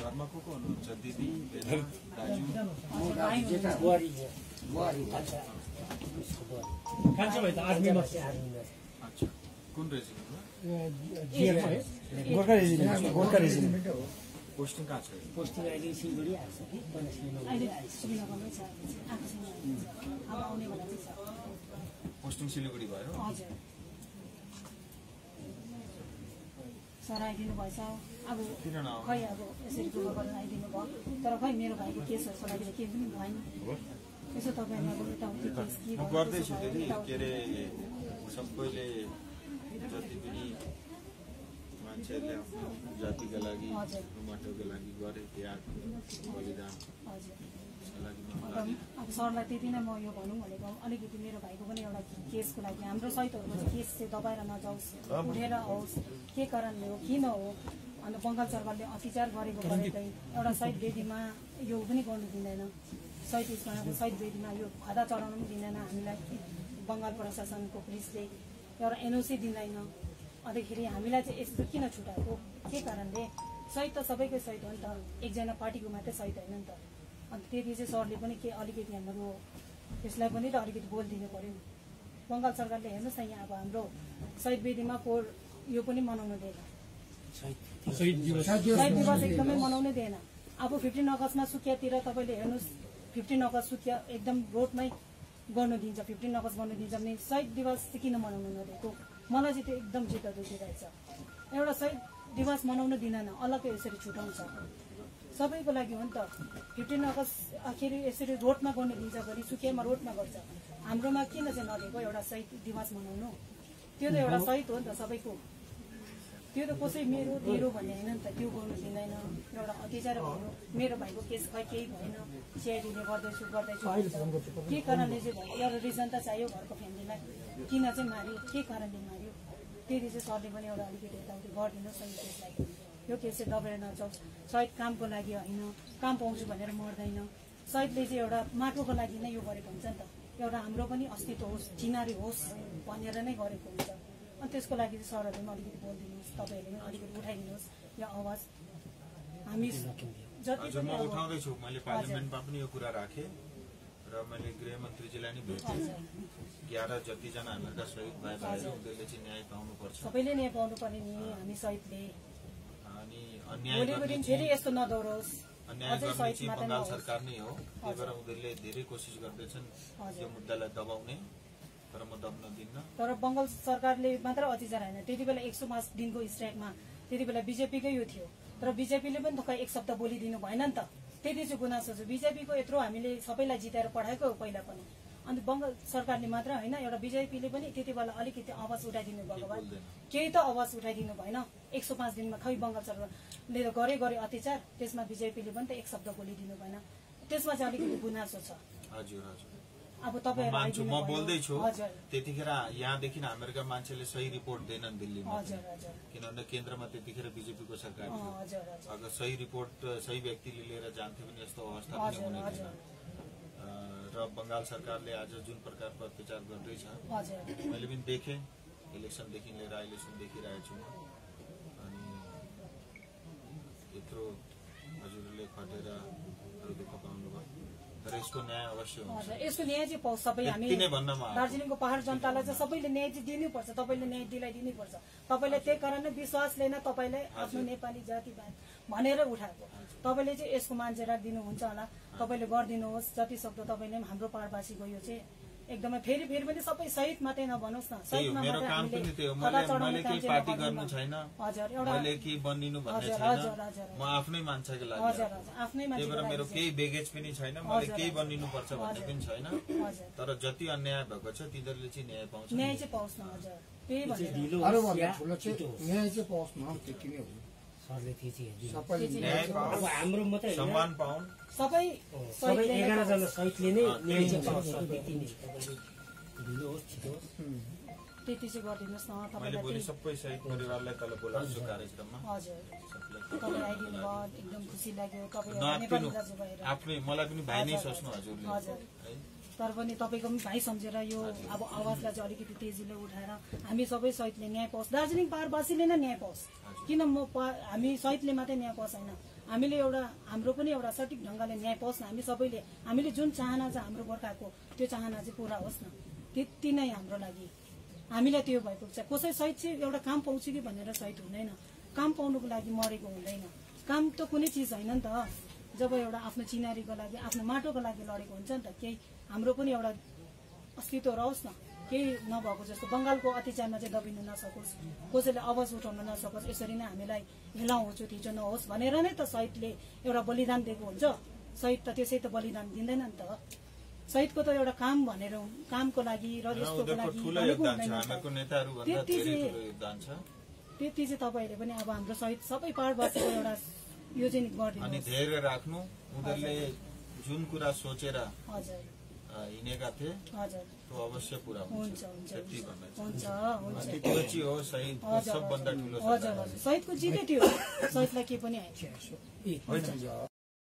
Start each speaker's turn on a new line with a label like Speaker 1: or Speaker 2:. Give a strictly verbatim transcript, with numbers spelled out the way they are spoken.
Speaker 1: घरमा को को हुनुहुन्छ? दिदी, बेटा, दाजु? अच्छा, कुन रेजिमेन्टमा?
Speaker 2: गोर्खा रेजिमेन्ट गोर्खा रेजिमेन्ट हो।
Speaker 1: पोस्टिङ कहाँ छ?
Speaker 3: पोस्टिङ अहिले सिलगढी आएको छ कि
Speaker 1: पोस्टिङ सिलगढी भयो?
Speaker 4: हजुर सर आइदिनु भएछ। अब खै अब यसरी दुःख गरेर आइदिनु भयो, तर खै मेरो भाइको केसहरूको लागि केही पनि भएन। यसो तपाईँहरू अब यताउति केस के
Speaker 1: गर्दैछु दिदी, के अरे सबैले जति पनि मान्छेहरूले आफ्नो जातिका लागि टमाटोको लागि गरे त्याग बलिदान
Speaker 4: अब सरलाई त्यति नै म यो भनौँ भनेको, अलिकति मेरो भाइको पनि एउटा केसको लागि हाम्रो सहितहरूको केस चाहिँ दबाएर नजाओस्, उठेर आओस्, के कारणले हो किन हो। अन्त बङ्गाल सरकारले अत्याचार गरेको गरेकै एउटा शहीद वेदीमा यो पनि गर्नु दिँदैन, शहीद स्मरणको शहीद वेदीमा यो खदा चढाउनु पनि दिँदैन हामीलाई। बङ्गाल प्रशासनको पुलिसले एउटा एनओसी दिँदैन। अन्तखेरि हामीलाई चाहिँ यस्तो किन छुटाएको, के कारणले? शहीद त सबैकै शहीद हो नि त, एकजना पार्टीको मात्रै शहीद होइन नि त। अन्त त्यति चाहिँ सरले पनि के अलिकति हाम्रो त्यसलाई पनि त अलिकति बोलिदिनु पऱ्यो। बङ्गाल सरकारले हेर्नुहोस् न, यहाँ अब हाम्रो शहीद वेदीमा कोर यो पनि मनाउनु दिएन, शहीद दिवस एकदमै मनाउनै दिएन। अब फिफ्टिन अगस्तमा सुकियातिर तपाईँले हेर्नुहोस्, फिफ्टिन अगस्त सुकिया एकदम रोडमै गर्नु दिन्छ, फिफ्टिन अगस्त गर्नु दिन्छ भने शहीद दिवस चाहिँ किन मनाउनु नदिएको? मलाई चाहिँ त्यो एकदम चित्त दुखिरहेछ। एउटा शहीद दिवस मनाउनु दिँदैन, अलग्गै यसरी छुटाउँछ। सबैको लागि हो नि त। फिफ्टिन अगस्त आखिर यसरी रोडमा गर्नु दिन्छ भने सुकियामा रोडमा गर्छ, हाम्रोमा किन चाहिँ नदिएको एउटा शहीद दिवस मनाउनु? त्यो त एउटा शहीद हो नि त सबैको। त्यो त कसै मेरो तेरो भन्ने होइन नि त, त्यो गर्नु दिँदैन। एउटा अत्याचार भयो, मेरो भाइको केस खै केही भएन, सिआइडीले गर्दैछु गर्दैछु के कारणले चाहिँ भयो? एउटा रिजन त चाहियो घरको फ्यामिलीलाई, किन चाहिँ मार्यो, के कारणले मार्यो? त्यति चाहिँ सरले पनि एउटा अलिकति यताउति गरिदिनुहोस् न यो केसलाई। यो केस चाहिँ दबाएर नजाओस्। शहीद कामको लागि होइन, काम पाउँछु भनेर मर्दैन। शहीदले चाहिँ एउटा माटोको लागि नै यो गरेको हुन्छ नि त, एउटा हाम्रो पनि अस्तित्व होस्, चिनारी होस् भनेर नै गरेको हुन्छ। अनि त्यसको लागि चाहिँ सरहरूले पनि अलिकति बोलिदिनुहोस्, तपाईँहरूले पनि अलिकति उठाइदिनुहोस् यो आवाज। हामी
Speaker 1: जति म उठाउँदैछु, मैले पार्लियामेन्टमा पनि यो कुरा राखेँ र मैले गृहमन्त्रीजीलाई नै भेटेँ। एघार जतिजना हामीहरूका शहीद भाइ भाइहरू उनीहरूले चाहिँ न्याय पाउनुपर्छ,
Speaker 4: सबैले न्याय पाउनुपर्ने नि हामी शहीदले।
Speaker 1: अनि अन्याय
Speaker 4: फेरि यस्तो नदोहोरोस्।
Speaker 1: अन्याय गर्ने चाहिँ बङ्गाल सरकार नै हो, त्यही भएर उनीहरूले धेरै कोसिस गर्दैछन् यो मुद्दालाई दबाउने, तर म दब्न दिन्न।
Speaker 4: तर बङ्गाल सरकारले मात्र अत्याचार होइन, त्यति बेला एक सौ पाँच दिनको स्ट्राइकमा त्यति बेला बिजेपीकै यो थियो, तर बिजेपीले पनि त खै एक शब्द बोलिदिनु भएन नि त। त्यति चाहिँ गुनासो छ, बिजेपीको यत्रो हामीले सबैलाई जिताएर पठाएको हो पहिला पनि। अनि बङ्गाल सरकारले मात्र होइन, एउटा बिजेपीले पनि त्यति बेला अलिकति आवाज उठाइदिनु भएको भए, केही त आवाज उठाइदिनु भएन। एक सौ पाँच दिनमा खै बङ्गाल सरकारले गरे गरे अत्याचार, त्यसमा बिजेपीले पनि त एक शब्द बोलिदिनु भएन। त्यसमा चाहिँ अलिकति गुनासो छ।
Speaker 1: हजुर हजुर,
Speaker 4: अब तपाईहरु
Speaker 1: मान्छु, म बोल्दैछु। त्यतिखेर यहाँदेखि हामीहरूका मान्छेले सही रिपोर्ट दिएनन् दिल्लीमा, किनभने केन्द्रमा त्यतिखेर बिजेपीको सरकार थियो। अगर सही रिपोर्ट सही व्यक्तिले लिएर जान्थ्यो भने यस्तो अवस्था पनि हुने थिएन। र बङ्गाल सरकारले आज जुन प्रकारको अत्याचार गर्दैछ मैले पनि देखेँ, इलेक्सनदेखि लिएर अहिलेसम्म देखिरहेको छु। अनि यत्रो हजुरले खटेर दुःख पाउनुभयो, तर यसको न्याय अवश्य हुन्छ।
Speaker 4: यसको न्याय चाहिँ पाउँछ सबै हामी दार्जिलिङको पहाड जनतालाई चाहिँ सबैले न्याय चाहिँ दिनुपर्छ, तपाईँले न्याय दिलाइदिनुपर्छ। तपाईँले त्यही कारण विश्वासले नै तपाईँलाई आफ्नो नेपाली जाति भनेर उठाएको, तपाईँले चाहिँ यसको मान्छे राखिदिनुहुन्छ होला, तपाईँले गरिदिनुहोस् जति सक्दो। तपाईँले पनि हाम्रो पहाडवासीको यो चाहिँ एकदमै फेरि फेरि पनि सबै सहित मात्रै नभनोस् न, सहितमा
Speaker 1: मेरो काम पनि त्यो हो। मैले केही पार्टी गर्नु छैन, मैले केही बनिनु भन्ने छैन, म आफ्नै मान्छेको लागि,
Speaker 4: आफ्नै
Speaker 1: त्यही भएर मेरो केही बेगेज पनि छैन, मैले केही बनिनु पर्छ भन्ने पनि छैन। तर जति अन्याय भएको छ तिनीहरूले चाहिँ न्याय पाउँछ,
Speaker 4: न्याय चाहिँ पाउँछ न। हजुर, त्यही भनेर
Speaker 2: न्याय चाहिँ पाउँछ न, त्यति नै हो।
Speaker 3: हाम्रो मात्रै
Speaker 1: सम्मान पाउन्
Speaker 4: सबै
Speaker 3: सबै एघार जना शहीदले नै न्याय चाहिँ पाउँछ। त्यति नै ढिलो होस् छिटो होस्
Speaker 4: त्यति चाहिँ गरिदिनुहोस् न।
Speaker 1: मैले भोलि सबै शहीद परिवारलाई तल बोलाउँछु कार्यक्रममा।
Speaker 4: हजुर, तपाईँ आइदिनु भयो, एकदम खुसी लाग्यो। तपाईँ नेपाली दाजुभाइ
Speaker 1: आफ्नै मलाई पनि भाइ नै सोच्नु हजुरले।
Speaker 4: हजुर, तर पनि तपाईँको पनि भाइ सम्झेर यो अब आवाजलाई चाहिँ अलिकति तेजीले उठाएर हामी सबै शहीदले न्याय पाओस्, दार्जिलिङ पहाडवासीले नै न्याय पाओस्। किन म हामी शहीदले मात्रै न्याय पाओस् होइन, हामीले एउटा हाम्रो पनि एउटा सठिक ढङ्गले न्याय पाओस् न। हामी सबैले हामीले जुन चाहना छ हाम्रो गोर्खाको त्यो चाहना चाहिँ पूरा होस् न, त्यति नै हाम्रो लागि हामीलाई त्यो भएको छ। कसै सहित चाहिँ एउटा काम पाउँछ कि भनेर सहित हुँदैन, काम पाउनुको लागि मरेको हुँदैन। काम त कुनै चिज होइन नि त, जब एउटा आफ्नो चिनारीको लागि आफ्नो माटोको लागि लडेको हुन्छ नि त। केही हाम्रो पनि एउटा अस्तित्व रहोस् न, केही नभएको जस्तो बङ्गालको अत्याचारमा चाहिँ दबिनु नसकोस्, कसैले आवाज उठाउन नसकोस्, यसरी नै हामीलाई हेला होचो थिचो नहोस् भनेर नै त शहीदले एउटा बलिदान दिएको हुन्छ। शहीद त त्यसै त बलिदान दिँदैन नि त। शहीदको त एउटा काम भनेर कामको लागि र यस्तोको लागि त्यति चाहिँ तपाईँहरूले पनि अब हाम्रो शहीद सबै पाहाडवासीको एउटा यो चाहिँ गरिदिनु।
Speaker 1: अनि धैर्य राख्नु, उनीहरूले जुन कुरा सोचेर
Speaker 4: हजुर
Speaker 1: हिँडेका थिए
Speaker 4: हजुर
Speaker 1: त्यो अवश्य पुरा
Speaker 4: हुन्छ हुन्छ हुन्छ हुन्छ
Speaker 1: पछि हो शहीद सबभन्दा ठुलो
Speaker 4: हजुर हजुर शहीदको जितै त्यो शहीदलाई के पनि आयो।